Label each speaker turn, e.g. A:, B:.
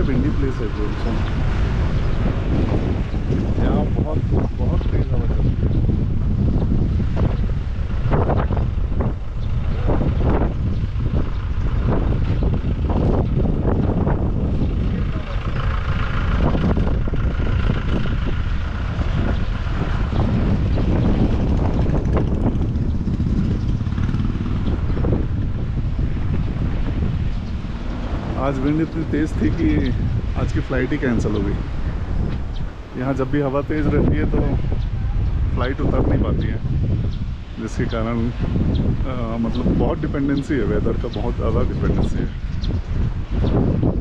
A: Windy place है जो यहाँ बहुत बहुत तेज हवा चल रही है। आज विंड इतनी तेज़ थी कि आज की फ़्लाइट ही कैंसिल हो गई। यहाँ जब भी हवा तेज़ रहती है तो फ़्लाइट उतर नहीं पाती है, जिसके कारण मतलब बहुत डिपेंडेंसी है, वेदर का बहुत ज़्यादा डिपेंडेंसी है।